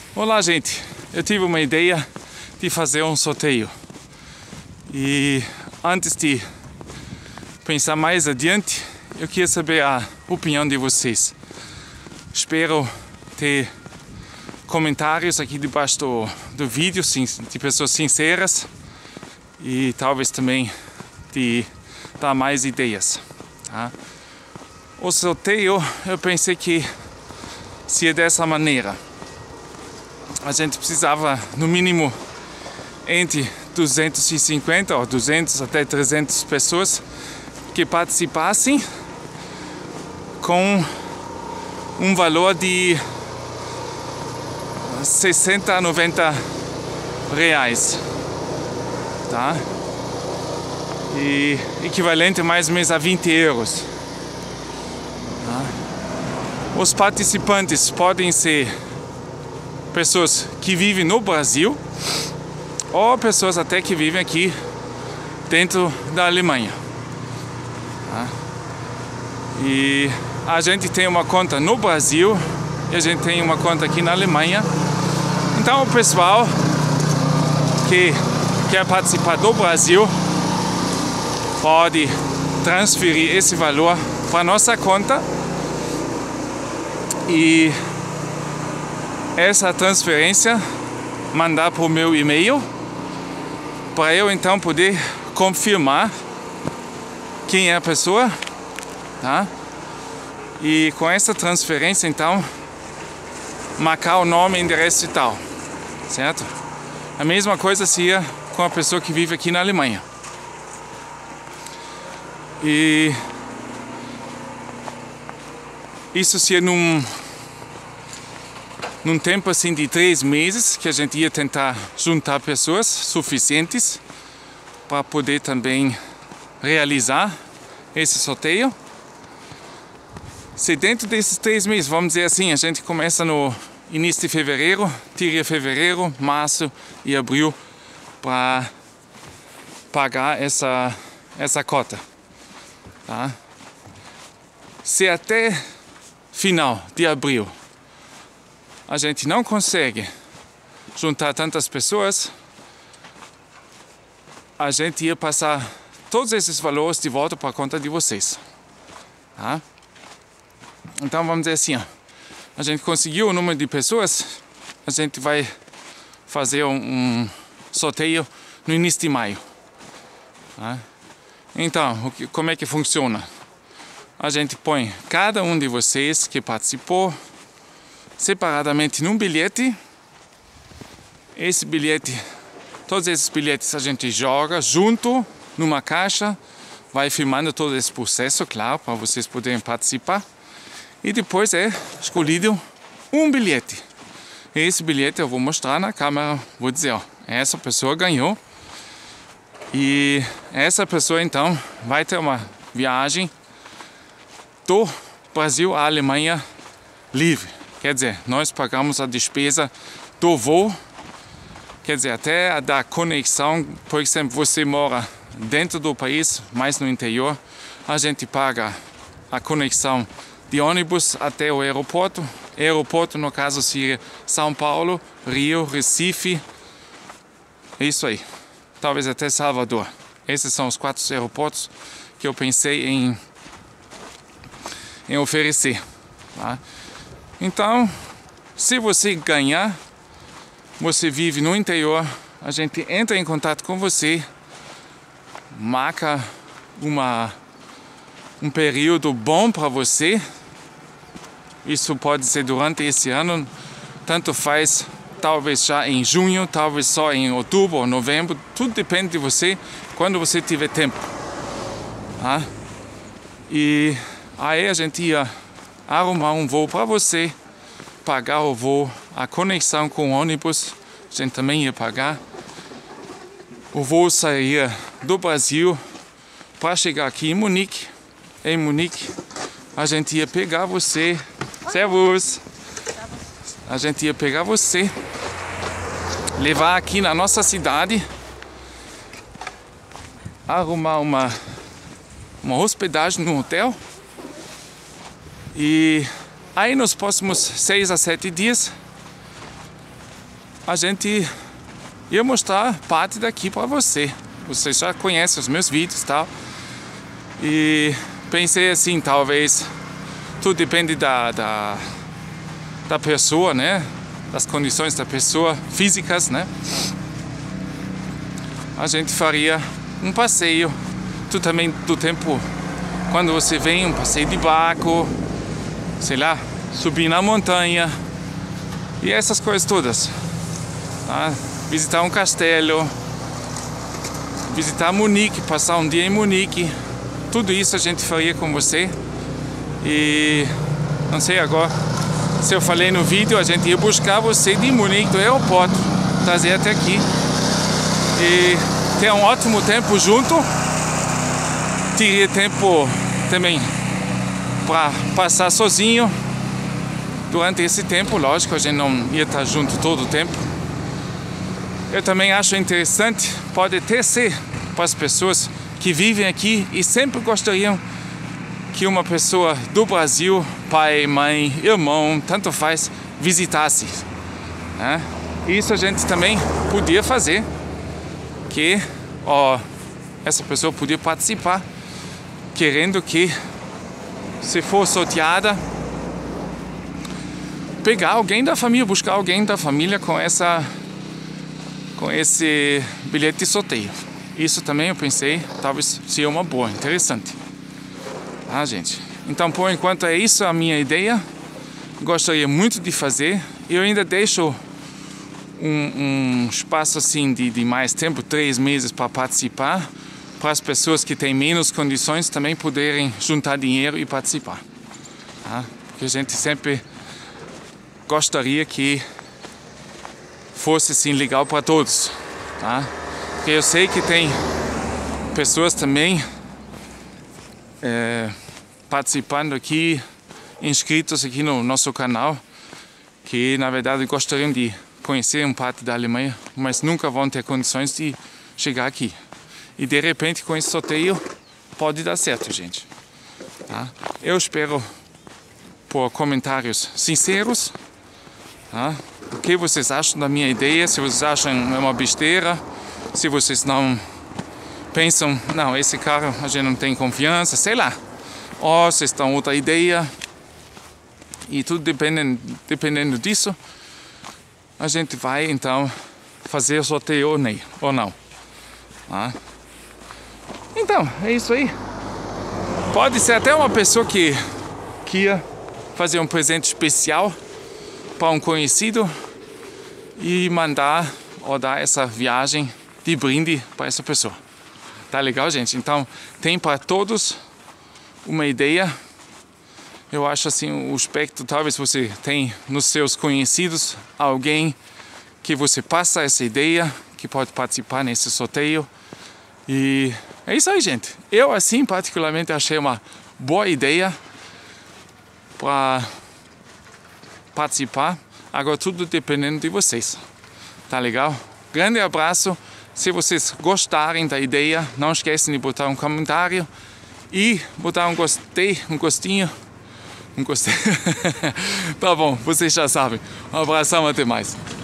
Olá, gente. Eu tive uma ideia de fazer um sorteio. E antes de pensar mais adiante, eu queria saber a opinião de vocês. Espero ter comentários aqui debaixo do vídeo de pessoas sinceras e talvez também de dar mais ideias. Tá? O sorteio, eu pensei que seria dessa maneira. A gente precisava, no mínimo, entre 250 ou 200 até 300 pessoas que participassem com um valor de 60 a 90 reais, tá? E equivalente mais ou menos a 20 euros. Tá? Os participantes podem ser pessoas que vivem no Brasil ou pessoas até que vivem aqui dentro da Alemanha. Tá? E a gente tem uma conta no Brasil e a gente tem uma conta aqui na Alemanha. Então o pessoal que quer participar do Brasil pode transferir esse valor para nossa conta e essa transferência mandar para o meu e-mail para eu então poder confirmar quem é a pessoa, tá? E com essa transferência então marcar o nome, endereço e tal, certo? A mesma coisa seria com a pessoa que vive aqui na Alemanha. E isso seria num tempo assim de 3 meses que a gente ia tentar juntar pessoas suficientes para poder também realizar esse sorteio. Se dentro desses 3 meses, vamos dizer assim, a gente começa no início de fevereiro, tira fevereiro, março e abril para pagar essa cota. Tá? Se até final de abril a gente não consegue juntar tantas pessoas, a gente ia passar todos esses valores de volta para a conta de vocês. Tá? Então vamos dizer assim, ó, a gente conseguiu o número de pessoas, a gente vai fazer um sorteio no início de maio. Tá? Então, como é que funciona? A gente põe cada um de vocês que participou separadamente num bilhete. Esse bilhete, todos esses bilhetes a gente joga junto numa caixa, vai filmando todo esse processo, claro, para vocês poderem participar. E depois é escolhido um bilhete. Esse bilhete eu vou mostrar na câmera, vou dizer, ó, essa pessoa ganhou. E essa pessoa então vai ter uma viagem do Brasil à Alemanha livre. Quer dizer, nós pagamos a despesa do voo, quer dizer, até a da conexão. Por exemplo, você mora dentro do país, mais no interior, a gente paga a conexão de ônibus até o aeroporto. Aeroporto, no caso, seria São Paulo, Rio, Recife, isso aí. Talvez até Salvador. Esses são os 4 aeroportos que eu pensei em oferecer. Tá? Então, se você ganhar, você vive no interior, a gente entra em contato com você, marca um período bom para você. Isso pode ser durante esse ano, tanto faz, talvez já em junho, talvez só em outubro ou novembro, tudo depende de você, quando você tiver tempo. Tá? E aí a gente ia arrumar um voo para você, pagar o voo, a conexão com o ônibus, a gente também ia pagar. O voo sairia do Brasil para chegar aqui em Munique. Em Munique a gente ia pegar você, servus, a gente ia pegar você, levar aqui na nossa cidade, arrumar uma hospedagem no hotel. E aí nos próximos 6 a 7 dias a gente ia mostrar parte daqui para você. Você já conhece os meus vídeos e tal. E pensei assim, talvez tudo depende da pessoa, né? Das condições da pessoa, físicas, né? A gente faria um passeio, tudo também do tempo quando você vem, um passeio de barco, sei lá, subir na montanha e essas coisas todas, tá? Visitar um castelo, visitar Munique, passar um dia em Munique, tudo isso a gente faria com você. E não sei agora se eu falei no vídeo, a gente ia buscar você de Munique, do aeroporto, trazer até aqui e ter um ótimo tempo junto. Teria tempo também para passar sozinho durante esse tempo, lógico, a gente não ia estar junto todo o tempo. Eu também acho interessante, pode até ser para as pessoas que vivem aqui e sempre gostariam que uma pessoa do Brasil, pai, mãe, irmão, tanto faz, visitasse, né? Isso a gente também podia fazer, que essa pessoa podia participar, querendo que, se for sorteada, pegar alguém da família, buscar alguém da família com esse bilhete de sorteio. Isso também eu pensei, talvez seja uma boa, interessante. Ah, gente. Então, por enquanto é isso a minha ideia. Gostaria muito de fazer. Eu ainda deixo um espaço assim de mais tempo, 3 meses, para participar, para as pessoas que têm menos condições também poderem juntar dinheiro e participar. Tá? Porque a gente sempre gostaria que fosse assim legal para todos, tá? Porque eu sei que tem pessoas também participando aqui, inscritos aqui no nosso canal, que na verdade gostariam de conhecer uma parte da Alemanha, mas nunca vão ter condições de chegar aqui. E de repente com esse sorteio pode dar certo, gente. Tá? Eu espero por comentários sinceros. Tá? O que vocês acham da minha ideia? Se vocês acham uma besteira, se vocês não pensam, não, esse cara a gente não tem confiança, sei lá. Ou vocês têm outra ideia. E tudo dependendo disso, a gente vai então fazer o sorteio ou não. Tá? Então, é isso aí. Pode ser até uma pessoa que ia fazer um presente especial para um conhecido e mandar ou dar essa viagem de brinde para essa pessoa. Tá legal, gente? Então, tem para todos uma ideia. Eu acho assim, o espectro, talvez você tem nos seus conhecidos alguém que você passa essa ideia, que pode participar nesse sorteio. E é isso aí, gente. Eu, assim, particularmente achei uma boa ideia para participar. Agora tudo dependendo de vocês. Tá legal? Grande abraço. Se vocês gostarem da ideia, não esquecem de botar um comentário e botar um gostei, um gostinho. Um gostei. Tá bom, vocês já sabem. Um abração, até mais.